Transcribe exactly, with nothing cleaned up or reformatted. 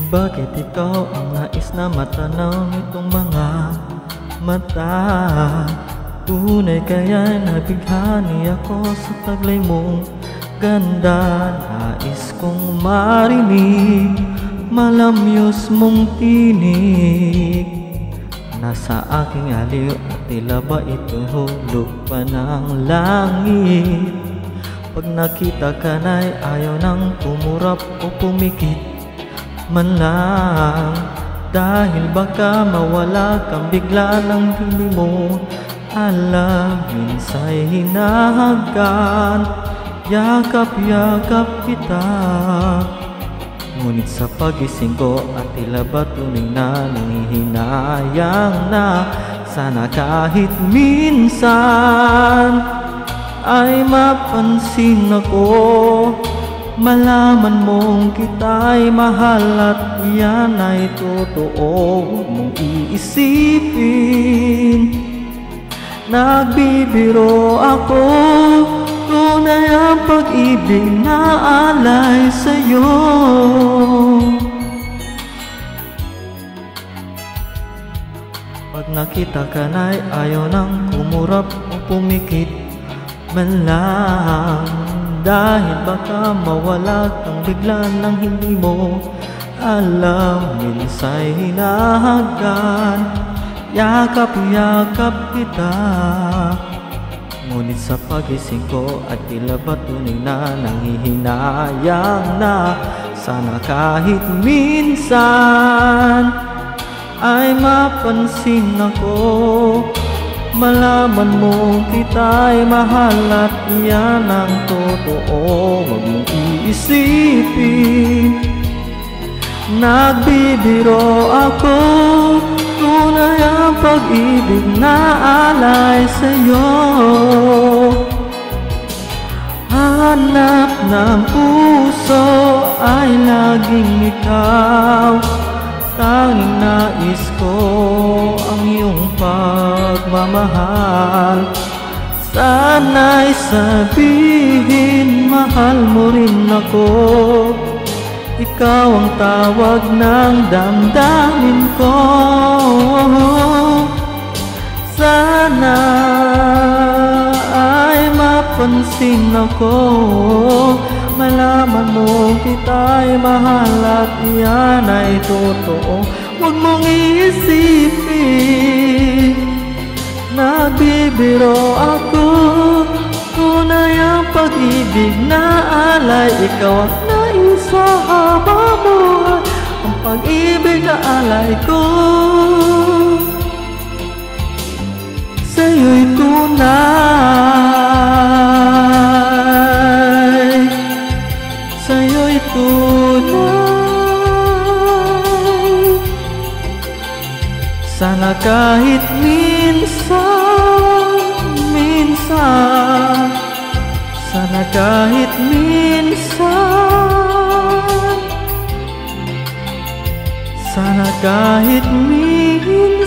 Bakit ikaw ang nais na matanaw nitong mga mata? Tunay kaya nabighani ako sa taglay mong ganda. Nais kong marinig malamyos mong tinig. Nasa aking aliw at tila ba ito hulog pa ng langit? Pag nakita ka na'y ayaw nang pumurap o pumikit man lang. Dahil baka mawala kang bigla nang hindi mo alam. Minsa'y hinahagan, yakap-yakap kita. Ngunit sa pagising ko at tila ba tunay na nanghihinayang na sana kahit minsan ay mapansin ako, malaman mong kita'y mahal at yan ay totoo. Huwag mong iisipin nagbibiro ako, tunay ang pag-ibig na alay sa'yo. Pag nakita ka na'y ayaw nang kumurap o pumikit man lang. Dahil baka mawala kang bigla nang hindi mo alam. Minsa'y hinahagan, yakap-yakap kita. Ngunit sa pagising ko at tila ba tunay na nanghihinayang na sana kahit minsan ay mapansin ako, malaman mo kita'y mahal at yan ang totoo. Huwag mong iisipin nagbibiro ako, tunay ang pag-ibig na alay sa'yo. Hanap ng puso ay laging ikaw, tanging nais ko ang iyong pagmamahal. Sana'y sabihin mahal mo rin ako, ikaw ang tawag ng damdamin ko. Sana ay mapansin ako, malaman mo kita'y mahal at yan ay totoo. Huwag mong iisipin nagbibiro ako, tunay ang pag-ibig na alay. Ikaw ang nais sa habang buhay, ang pag-ibig na alay ko sa'yo'y tunay, sa'yo'y tunay. Sana kahit minsan, minsan, sana kahit minsan, sana kahit minsan